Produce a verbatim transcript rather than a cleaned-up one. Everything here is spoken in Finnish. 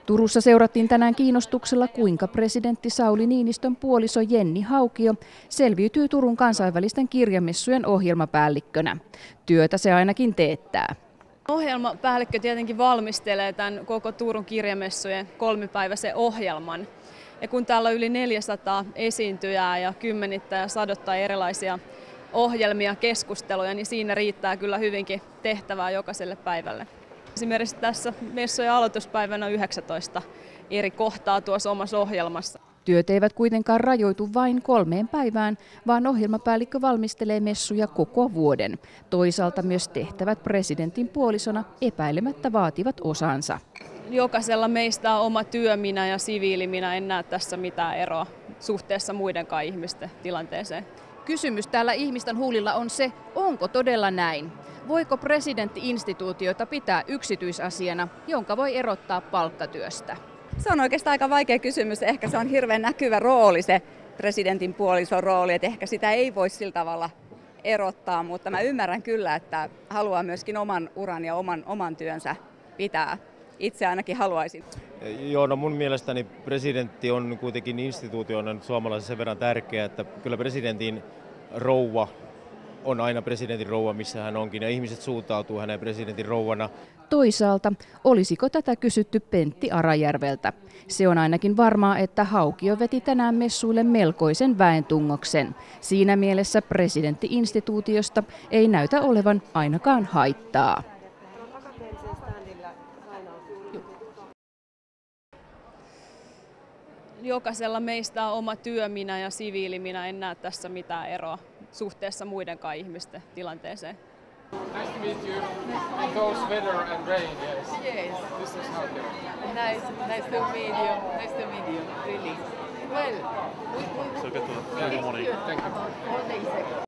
Turussa seurattiin tänään kiinnostuksella, kuinka presidentti Sauli Niinistön puoliso Jenni Haukio selviytyy Turun kansainvälisten kirjamessujen ohjelmapäällikkönä. Työtä se ainakin teettää. Ohjelmapäällikkö tietenkin valmistelee tämän koko Turun kirjamessujen kolmipäiväisen ohjelman. Ja kun täällä on yli neljäsataa esiintyjää ja kymmenittäin ja sadottain erilaisia ohjelmia, keskusteluja, niin siinä riittää kyllä hyvinkin tehtävää jokaiselle päivälle. Esimerkiksi tässä messujen aloituspäivänä on yhdeksäntoista eri kohtaa tuossa omassa ohjelmassa. Työt eivät kuitenkaan rajoitu vain kolmeen päivään, vaan ohjelmapäällikkö valmistelee messuja koko vuoden. Toisaalta myös tehtävät presidentin puolisona epäilemättä vaativat osansa. Jokaisella meistä on oma työminä ja siviiliminä, en näe tässä mitään eroa suhteessa muidenkaan ihmisten tilanteeseen. Kysymys täällä ihmisten huulilla on se, onko todella näin? Voiko presidentti-instituutiota pitää yksityisasiana, jonka voi erottaa palkkatyöstä? Se on oikeastaan aika vaikea kysymys. Ehkä se on hirveän näkyvä rooli, se presidentin puolison rooli, että ehkä sitä ei voi sillä tavalla erottaa, mutta mä ymmärrän kyllä, että haluaa myöskin oman uran ja oman, oman työnsä pitää. Itse ainakin haluaisin. Joo, no mun mielestäni presidentti on kuitenkin instituutiona suomalaisen sen verran tärkeä, että kyllä presidentin rouva on aina presidentin rouva, missä hän onkin, ja ihmiset suuntautuu hänen presidentin rouvana. Toisaalta, olisiko tätä kysytty Pentti Arajärveltä? Se on ainakin varmaa, että Haukio veti tänään messuille melkoisen väentungoksen. Siinä mielessä presidentti-instituutiosta ei näytä olevan ainakaan haittaa. Jokaisella meistä on oma työminä ja siviiliminä, en näe tässä mitään eroa suhteessa muidenkaan ihmisten tilanteeseen. Nice to meet you. In those weather and rain, yes. Yes. This is Haukio. Nice, nice to meet you. Nice to meet you, really. Well, we, we, So good to meet you. Thank you. all the